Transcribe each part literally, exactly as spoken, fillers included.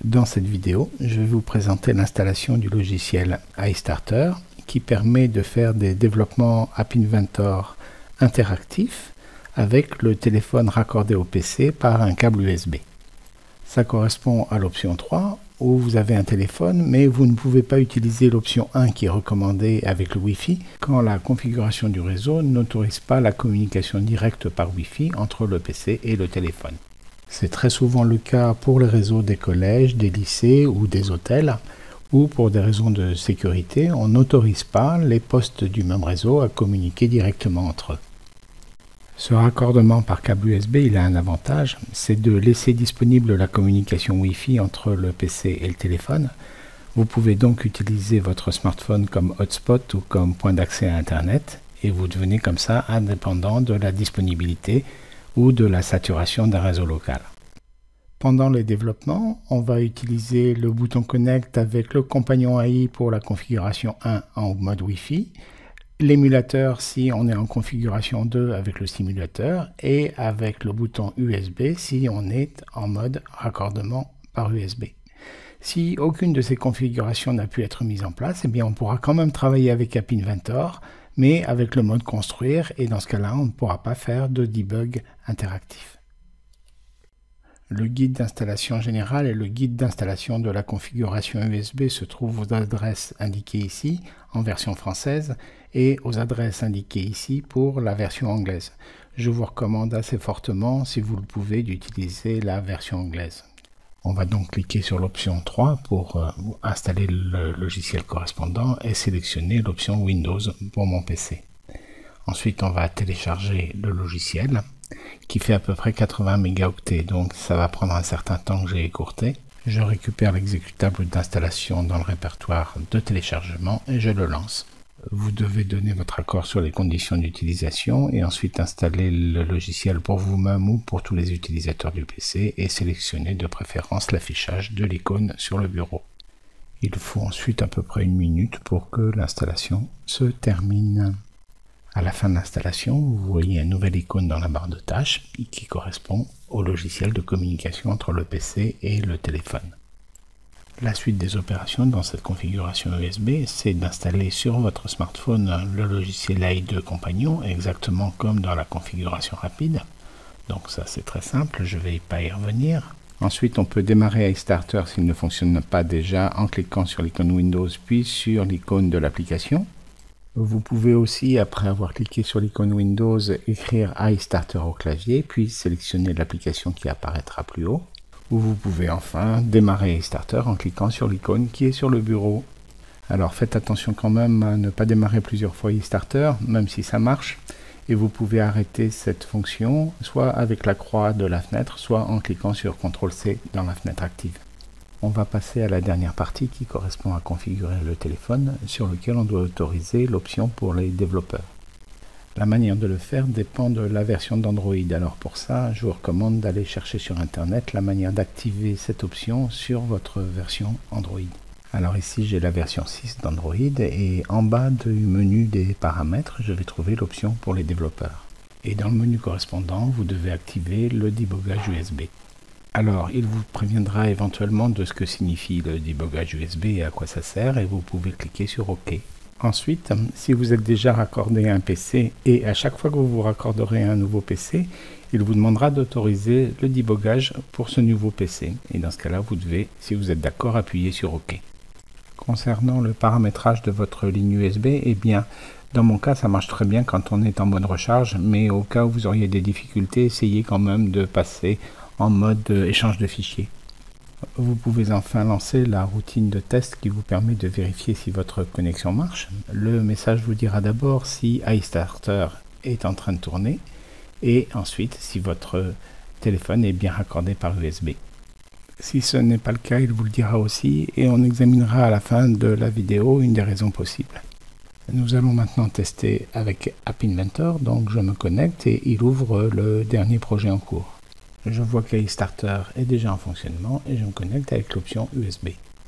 Dans cette vidéo, je vais vous présenter l'installation du logiciel iStarter qui permet de faire des développements App Inventor interactifs avec le téléphone raccordé au P C par un câble U S B. Ça correspond à l'option trois où vous avez un téléphone mais vous ne pouvez pas utiliser l'option un qui est recommandée avec le Wi-Fi quand la configuration du réseau n'autorise pas la communication directe par Wi-Fi entre le P C et le téléphone. C'est très souvent le cas pour les réseaux des collèges, des lycées ou des hôtels, où pour des raisons de sécurité, on n'autorise pas les postes du même réseau à communiquer directement entre eux. Ce raccordement par câble U S B, il a un avantage, c'est de laisser disponible la communication Wi-Fi entre le P C et le téléphone. Vous pouvez donc utiliser votre smartphone comme hotspot ou comme point d'accès à Internet, et vous devenez comme ça indépendant de la disponibilité ou de la saturation d'un réseau local. Pendant les développements, on va utiliser le bouton Connect avec le compagnon A I pour la configuration un en mode Wi-Fi, l'émulateur si on est en configuration deux avec le simulateur et avec le bouton U S B si on est en mode raccordement par U S B. Si aucune de ces configurations n'a pu être mise en place, eh bien on pourra quand même travailler avec App Inventor, mais avec le mode construire, et dans ce cas-là, on ne pourra pas faire de debug interactif. Le guide d'installation générale et le guide d'installation de la configuration U S B se trouvent aux adresses indiquées ici, en version française, et aux adresses indiquées ici pour la version anglaise. Je vous recommande assez fortement, si vous le pouvez, d'utiliser la version anglaise. On va donc cliquer sur l'option trois pour euh, installer le logiciel correspondant et sélectionner l'option Windows pour mon P C. Ensuite, on va télécharger le logiciel qui fait à peu près quatre-vingts mégaoctets, donc ça va prendre un certain temps que j'ai écourté. Je récupère l'exécutable d'installation dans le répertoire de téléchargement et je le lance. Vous devez donner votre accord sur les conditions d'utilisation et ensuite installer le logiciel pour vous-même ou pour tous les utilisateurs du P C et sélectionner de préférence l'affichage de l'icône sur le bureau. Il faut ensuite à peu près une minute pour que l'installation se termine. À la fin de l'installation, vous voyez une nouvelle icône dans la barre de tâches qui correspond au logiciel de communication entre le P C et le téléphone. La suite des opérations dans cette configuration U S B, c'est d'installer sur votre smartphone le logiciel A I deux Compagnon, exactement comme dans la configuration rapide. Donc ça c'est très simple, je ne vais pas y revenir. Ensuite, on peut démarrer iStarter s'il ne fonctionne pas déjà en cliquant sur l'icône Windows puis sur l'icône de l'application. Vous pouvez aussi, après avoir cliqué sur l'icône Windows, écrire iStarter au clavier, puis sélectionner l'application qui apparaîtra plus haut. Ou vous pouvez enfin démarrer iStarter en cliquant sur l'icône qui est sur le bureau. Alors faites attention quand même à ne pas démarrer plusieurs fois iStarter, même si ça marche. Et vous pouvez arrêter cette fonction, soit avec la croix de la fenêtre, soit en cliquant sur contrôle C dans la fenêtre active. On va passer à la dernière partie qui correspond à configurer le téléphone, sur lequel on doit autoriser l'option pour les développeurs. La manière de le faire dépend de la version d'Android. Alors pour ça, je vous recommande d'aller chercher sur Internet la manière d'activer cette option sur votre version Android. Alors ici, j'ai la version six d'Android et en bas du menu des paramètres, je vais trouver l'option pour les développeurs. Et dans le menu correspondant, vous devez activer le débogage U S B. Alors, il vous préviendra éventuellement de ce que signifie le débogage U S B et à quoi ça sert, et vous pouvez cliquer sur OK. Ensuite, si vous êtes déjà raccordé à un P C et à chaque fois que vous vous raccorderez à un nouveau P C, il vous demandera d'autoriser le débogage pour ce nouveau P C. Et dans ce cas-là, vous devez, si vous êtes d'accord, appuyer sur OK. Concernant le paramétrage de votre ligne U S B, eh bien, dans mon cas, ça marche très bien quand on est en mode recharge, mais au cas où vous auriez des difficultés, essayez quand même de passer en mode échange de fichiers. Vous pouvez enfin lancer la routine de test qui vous permet de vérifier si votre connexion marche. Le message vous dira d'abord si iStarter est en train de tourner et ensuite si votre téléphone est bien raccordé par U S B. Si ce n'est pas le cas, il vous le dira aussi et on examinera à la fin de la vidéo une des raisons possibles. Nous allons maintenant tester avec App Inventor, donc je me connecte et il ouvre le dernier projet en cours. Je vois que iStarter est déjà en fonctionnement et je me connecte avec l'option U S B.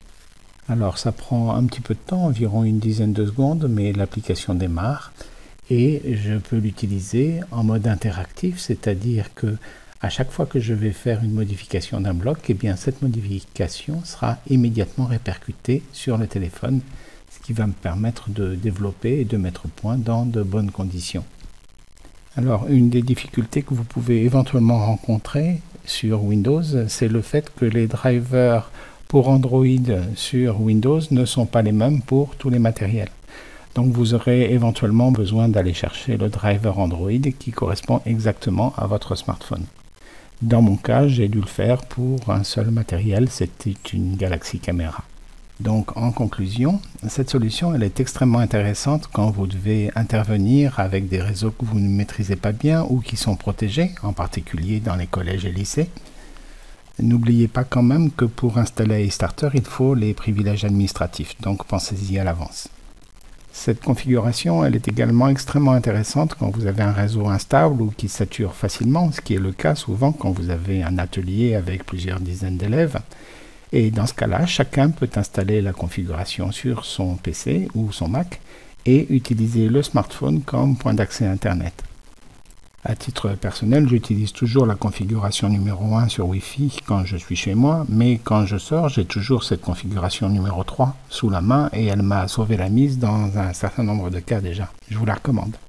Alors ça prend un petit peu de temps, environ une dizaine de secondes, mais l'application démarre et je peux l'utiliser en mode interactif, c'est-à-dire que À chaque fois que je vais faire une modification d'un bloc, eh bien cette modification sera immédiatement répercutée sur le téléphone, ce qui va me permettre de développer et de mettre au point dans de bonnes conditions. Alors, une des difficultés que vous pouvez éventuellement rencontrer sur Windows, c'est le fait que les drivers pour Android sur Windows ne sont pas les mêmes pour tous les matériels. Donc vous aurez éventuellement besoin d'aller chercher le driver Android qui correspond exactement à votre smartphone. Dans mon cas, j'ai dû le faire pour un seul matériel, c'était une Galaxy Camera. Donc en conclusion, cette solution elle est extrêmement intéressante quand vous devez intervenir avec des réseaux que vous ne maîtrisez pas bien ou qui sont protégés, en particulier dans les collèges et lycées. N'oubliez pas quand même que pour installer iStarter, il faut les privilèges administratifs, donc pensez-y à l'avance. Cette configuration elle est également extrêmement intéressante quand vous avez un réseau instable ou qui sature facilement, ce qui est le cas souvent quand vous avez un atelier avec plusieurs dizaines d'élèves. Et dans ce cas-là, chacun peut installer la configuration sur son P C ou son Mac et utiliser le smartphone comme point d'accès Internet. À titre personnel, j'utilise toujours la configuration numéro un sur Wi-Fi quand je suis chez moi, mais quand je sors, j'ai toujours cette configuration numéro trois sous la main et elle m'a sauvé la mise dans un certain nombre de cas déjà. Je vous la recommande.